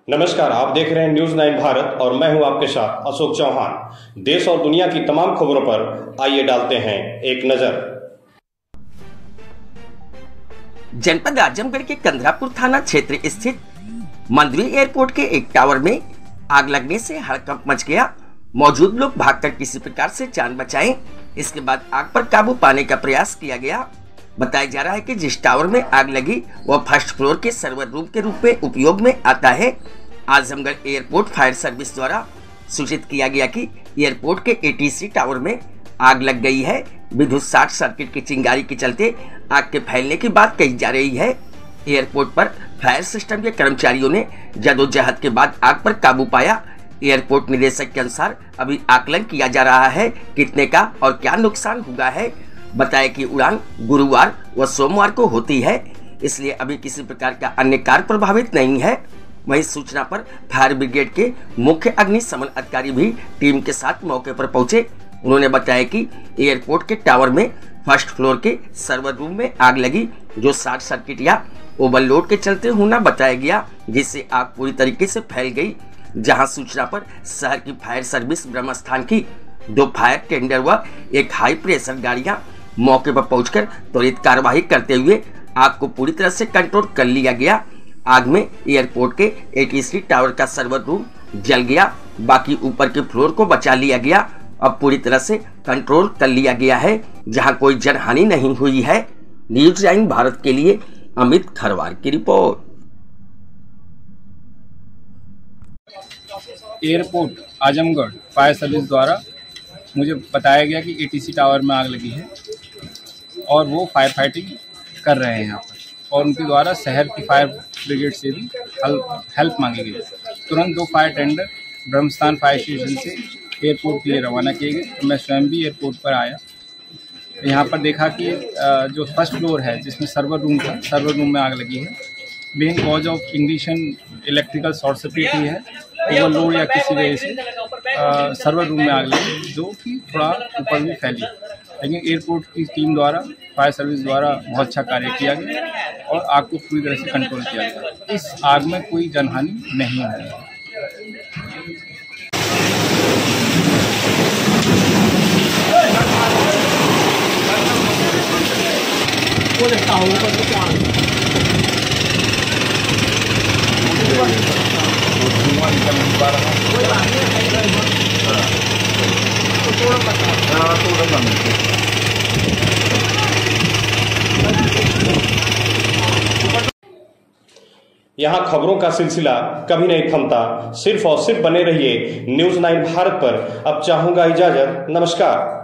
नमस्कार, आप देख रहे हैं न्यूज 9 भारत और मैं हूं आपके साथ अशोक चौहान। देश और दुनिया की तमाम खबरों पर आइए डालते हैं एक नजर। जनपद आजमगढ़ के कंधरापुर थाना क्षेत्र स्थित मंदवी एयरपोर्ट के एक टावर में आग लगने से हड़कंप मच गया। मौजूद लोग भागकर किसी प्रकार से जान बचाएं। इसके बाद आग पर काबू पाने का प्रयास किया गया। बताया जा रहा है कि जिस टावर में आग लगी वह फर्स्ट फ्लोर के सर्वर रूम के रूप में उपयोग में आता है। आजमगढ़ एयरपोर्ट फायर सर्विस द्वारा सूचित किया गया कि एयरपोर्ट के एटीसी टावर में आग लग गई है। विद्युत शॉर्ट सर्किट की चिंगारी के चलते आग के फैलने की बात कही जा रही है। एयरपोर्ट पर फायर सिस्टम के कर्मचारियों ने जदोजहद के बाद आग पर काबू पाया। एयरपोर्ट निदेशक के अनुसार अभी आकलन किया जा रहा है कितने का और क्या नुकसान हुआ है। बताया कि उड़ान गुरुवार व सोमवार को होती है, इसलिए अभी किसी प्रकार का अन्य कार्य प्रभावित नहीं है। वहीं सूचना पर फायर ब्रिगेड के मुख्य अग्निशमन अधिकारी भी टीम के साथ मौके पर पहुंचे। उन्होंने बताया कि एयरपोर्ट के टावर में फर्स्ट फ्लोर के सर्वर रूम में आग लगी, जो शॉर्ट सर्किट या ओवरलोड के चलते होना बताया गया, जिससे आग पूरी तरीके से फैल गई। जहां सूचना पर शहर की फायर सर्विस ब्रह्मस्थान की 2 फायर टेंडर व एक हाई प्रेशर गाड़ियां मौके पर पहुंचकर त्वरित कार्रवाई करते हुए आग को पूरी तरह से कंट्रोल कर लिया गया। आग में एयरपोर्ट के एटीसी टावर का सर्वर रूम जल गया, बाकी ऊपर के फ्लोर को बचा लिया गया। अब पूरी तरह से कंट्रोल कर लिया गया है, जहां कोई जनहानि नहीं हुई है। न्यूज 9 भारत के लिए अमित खरवार की report. Airport Azamgarh fire service द्वारा मुझे बताया गया कि एटीसी टावर में आग लगी है और वो फायर फाइटिंग कर रहे हैं यहाँ पर, और उनके द्वारा शहर की फायर ब्रिगेड से भी हेल्प मांगी गई। तुरंत 2 fire tender Brahmasthan fire station से एयरपोर्ट के लिए रवाना किए गए। मैं स्वयं भी एयरपोर्ट पर आया। यहाँ पर देखा कि जो फर्स्ट फ्लोर है जिसमें सर्वर रूम था, सर्वर रूम में आग लगी है। Main cause of ignition electrical short circuit ही है, ओवरलोड या किसी वजह से सर्वर रूम में आग लगी, जो कि थोड़ा ऊपर भी फैली। लेकिन एयरपोर्ट की टीम द्वारा फायर सर्विस द्वारा बहुत अच्छा कार्य किया गया और आग को पूरी तरह से कंट्रोल किया गया। इस आग में कोई जनहानि नहीं हुई है। यहाँ खबरों का सिलसिला कभी नहीं थमता। सिर्फ और सिर्फ बने रहिए न्यूज 9 भारत पर। अब चाहूंगा इजाजत। नमस्कार।